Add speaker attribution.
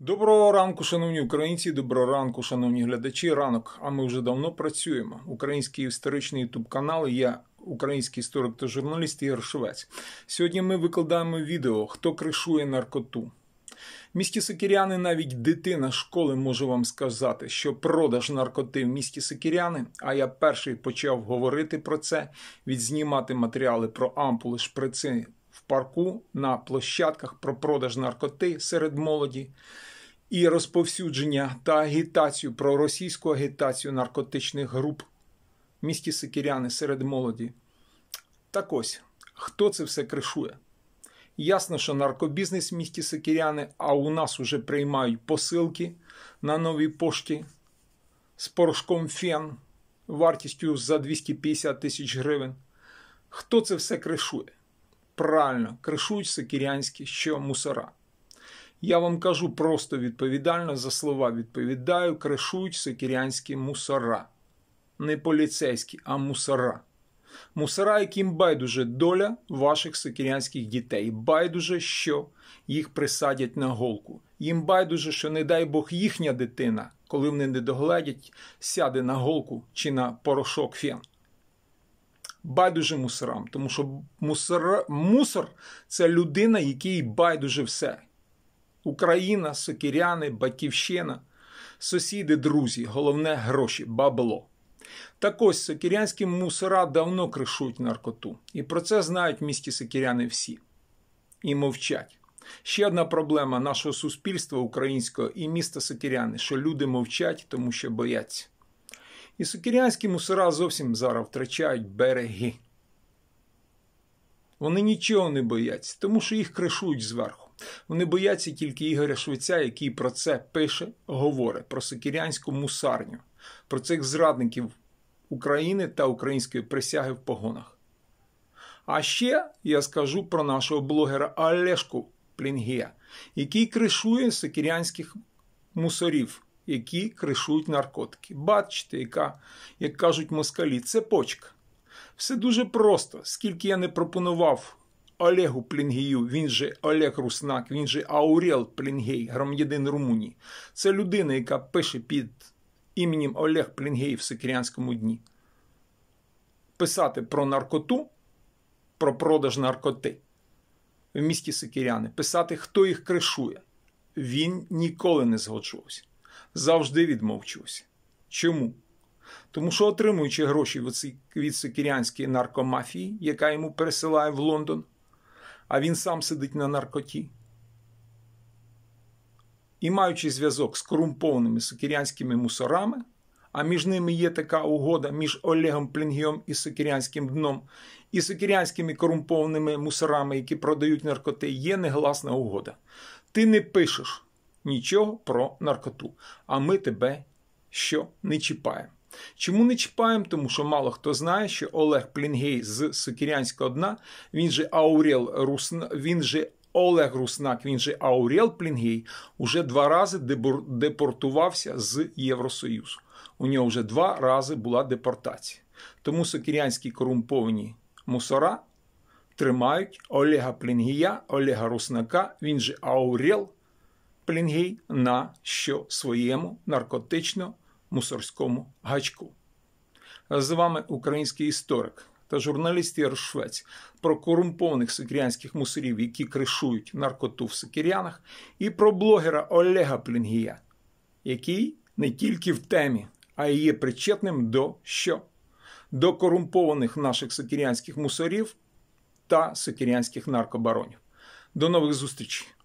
Speaker 1: Доброго ранку, шановні українці, доброго ранку, шановні глядачі. Ранок, а ми вже давно працюємо. Український історичний ютуб-канал, я український історик та журналіст Ігор Швець. Сьогодні ми викладаємо відео «Хто кришує наркоту?». В місті Сокиряни навіть дитина школи може вам сказати, що продаж наркоти в місті Сокиряни, а я перший почав говорити про це, відзнімати матеріали про ампули, шприци в парку, на площадках, про продаж наркоти серед молоді і розповсюдження та агітацію, про російську агітацію наркотичних груп в місті Сокиряни серед молоді. Так ось, хто це все кришує? Ясно, що наркобізнес в місті Сокиряни, а у нас уже приймають посилки на новій пошті з порошком фен вартістю за 250 тисяч гривень. Хто це все кришує? Правильно, кришують сокирянські мусора. Я вам кажу просто відповідально, за слова відповідаю, кришують сокирянські мусора. Не поліцейські, а мусора. Мусора, яким байдуже доля ваших сокирянських дітей. Байдуже, що їх присадять на голку. Їм байдуже, що, не дай Бог, їхня дитина, коли вони не доглядять, сяде на голку чи на порошок фен. Байдуже мусорам, тому що мусор – це людина, якій байдуже все. Україна, сокиряни, батьківщина, сусіди, друзі, головне – гроші, бабло. Так ось, сокирянські мусора давно кришують наркоту. І про це знають в місті Сокиряни всі. І мовчать. Ще одна проблема нашого суспільства українського і міста Сокиряни, що люди мовчать, тому що бояться. І сокирянські мусора зовсім зараз втрачають береги. Вони нічого не бояться, тому що їх кришують зверху. Вони бояться тільки Ігоря Швеця, який про це пише, говорить, про сокирянську мусарню, про цих зрадників України та української присяги в погонах. А ще я скажу про нашого блогера Олешку Плінгея, який кришує сокирянських мусорів, які кришують наркотики. Бачите, яка, як кажуть москалі, цепочка. Все дуже просто. Скільки я не пропонував Олегу Плінгею, він же Олег Руснак, він же Аурел Плінгей, громадянин Румунії. Це людина, яка пише під іменем Олег Плінгей в Сокирянському дні. Писати про наркоту, про продаж наркоти в місті Сокиряни. Писати, хто їх кришує. Він ніколи не згоджувався. Завжди відмовчувався. Чому? Тому що, отримуючи гроші від сокирянської наркомафії, яка йому пересилає в Лондон, а він сам сидить на наркоті, і маючи зв'язок з корумпованими сокирянськими мусорами, а між ними є така угода між Олегом Плінгеєм і сокирянським дном, і сокирянськими корумпованими мусорами, які продають наркоти, є негласна угода. Ти не пишеш нічого про наркоту, а ми тебе не чіпаємо. Чому не чіпаємо? Тому що мало хто знає, що Олег Плінгей з Сокирянського дна, він же Олег Руснак, він же Аурел Плінгей, уже 2 рази депортувався з Євросоюзу. У нього вже 2 рази була депортація. Тому сокирянські корумповані мусора тримають Олега Плінгея, Олега Руснака, він же Аурел Плінгей, на своєму наркотично-мусорському гачку. З вами український історик та журналіст Ігор Швець про корумпованих сокирянських мусорів, які кришують наркоту в Сокирянах, і про блогера Олега Плінгея, який не тільки в темі, а й є причетним до корумпованих наших сокирянських мусорів та сокирянських наркобаронів. До нових зустрічей!